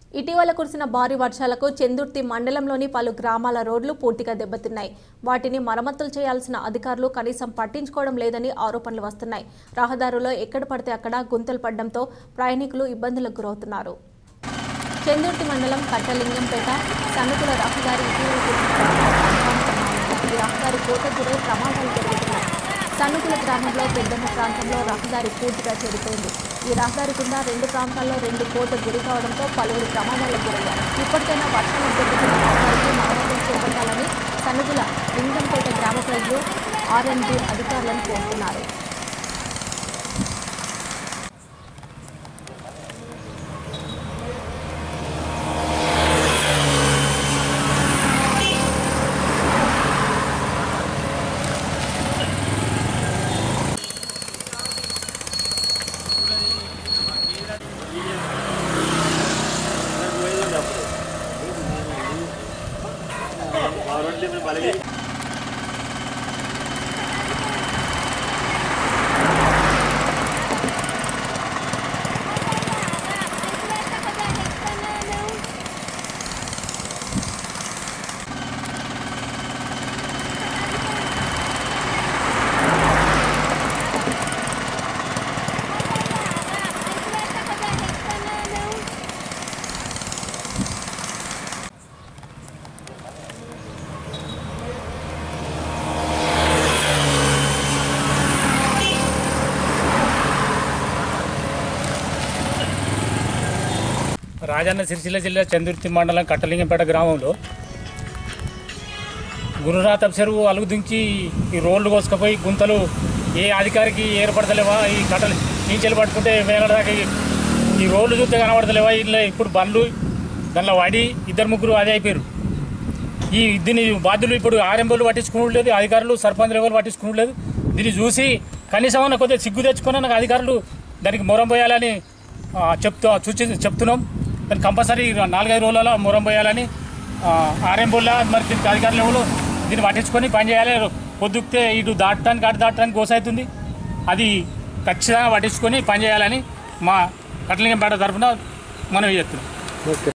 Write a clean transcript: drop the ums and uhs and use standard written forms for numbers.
ఇటీవల కురిసిన భారీ వర్షాలకు చెందుర్తి మండలంలోని పలు గ్రామాల రోడ్లు పూర్తిగా దెబ్బతిన్నాయి. వాటిని మరమ్మతులు చేయాల్సిన అధికారులు కనీసం పట్టించుకోవడం లేదని ఆరోపణలు వస్తున్నాయి. రహదారుల్లో ఎక్కడ పడితే అక్కడ గుంతలు పడడంతో ప్రయాణికులు ఇబ్బందులకు గురవుతున్నారు. చెందుర్తి మండలం కట్టలింగంపేట సన్నుకుల రహదారి ఇటీవల కురిసిన రహదారి కోత గురై ప్రమాదాలు జరుగుతున్నాయి. సన్నుకుల గ్రామంలో పెద్దమ్మ ప్రాంతంలో రహదారి పూర్తిగా చెడిపోయింది. ఈ రహదారి కింద 2 ప్రాంతాల్లో 2 కోత గురి కావడంతో పలువురు ప్రమాదాలకు గురయ్యారు. ఇప్పటికైనా వర్షాలు దెబ్బతిన్న రహదారికి మరమ్మతులు చేపట్టాలని సన్నుకుల లింగంపేట గ్రామ ప్రజలు R&B అధికారులను కోరుతున్నారు. రాజన్న సిరిసిల్ల జిల్లా చందుర్తి మండలం కట్టలింగంపేట గ్రామంలో గురునాథం చెరువు అలుగుదించి ఈ రోడ్లు కోసుకుపోయి గుంతలు ఏ అధికారికి ఏర్పడతలేవా, ఈ కట్టలు నీచెలు పట్టుకుంటే వేల దాకా ఈ రోడ్లు చూస్తే కనబడతలేవా, ఇలా ఇప్పుడు బండ్లు దానిలో వాడి 2-3 అదే అయిపోయారు. దీని బాధ్యులు ఇప్పుడు ఆర్ఎంఓలు పట్టించుకోవట్లేదు, అధికారులు సర్పంచ్ లెవెల్ పట్టించుకోవట్లేదు. దీన్ని చూసి కనీసం అన్న కొద్దిగా సిగ్గు తెచ్చుకున్నా నాకు అధికారులు దానికి మొరం పోయాలని చెప్తున్నాం. దాన్ని కంపల్సరీ 4-5 రోజులలో మొరం పోయాలని ఆర్ఎంఓలా మరి దీనికి అధికారులు ఎవరు దీన్ని పట్టించుకొని పనిచేయాలి. పొద్దుకితే ఇటు దాటడానికి గోసవుతుంది. అది ఖచ్చితంగా పట్టించుకొని పనిచేయాలని మా కట్టలింగంపేట తరఫున మనం చేస్తున్నాం.